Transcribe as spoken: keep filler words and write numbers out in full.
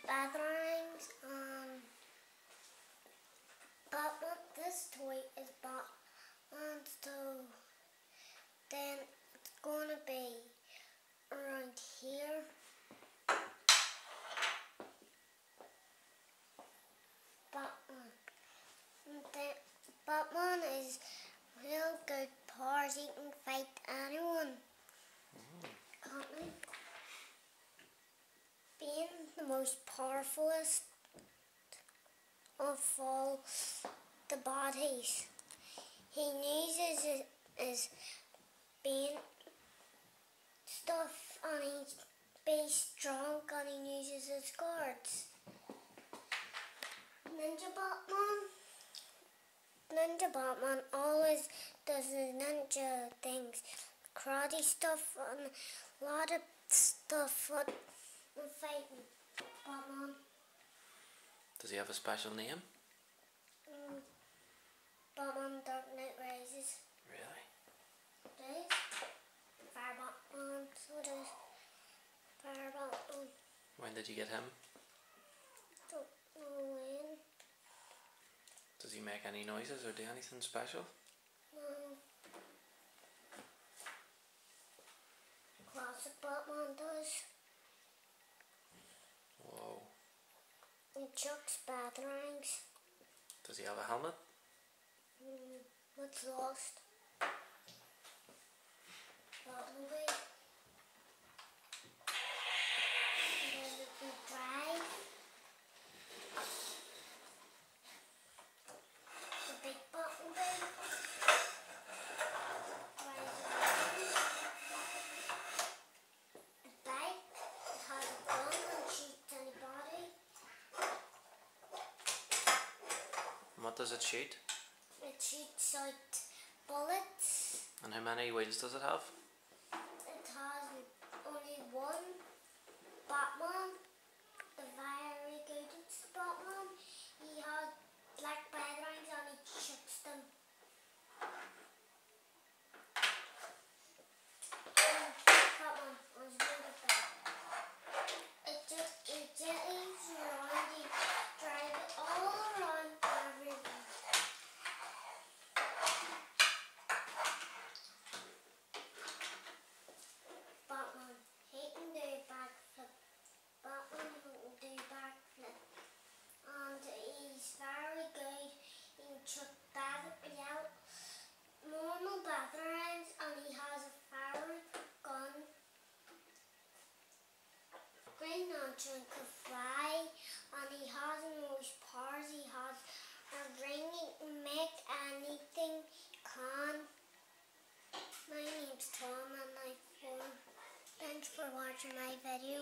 batarangs, um, Batman, this toy is Batman, so then it's gonna be around here. Batman. And then Batman is real good powers, he can fight anyone. Mm. Can't he? Being the most powerfulest of all the bodies, he uses his, his being stuff and he be strong and he uses his guards. Ninja Batman. Ninja Batman always does his ninja things, karate stuff and a lot of stuff with fighting. Batman. Does he have a special name? Mm, Batman Dark Knight Rises. Really? It is. Fire Batman, so it is. Fire Batman. When did you get him? Don't know when. Does he make any noises or do anything special? No. Classic Batman does. Whoa. He chucks batarangs. Does he have a helmet? Mm, what's lost? Bumblebee. And then we can drive. The big Bumblebee. Drives around. The bike. It has a gun and shoots anybody. And what does it shoot? It shoots out bullets. And how many wheels does it have? It has only one. Batman, the very good Batman, he has black batarangs and he shoots them. Um, Batman was really bad. It just, it just around, he drives it all around everything. Batman, he can do backflip. Batman can do backflip. And he's very good. He can chuck bat out normal batarangs and he has a fire gun. Green Lantern can fly and he has the most powers. He has a ring, he can make anything he can. My name's Tom and I'm four. Thanks for watching my video.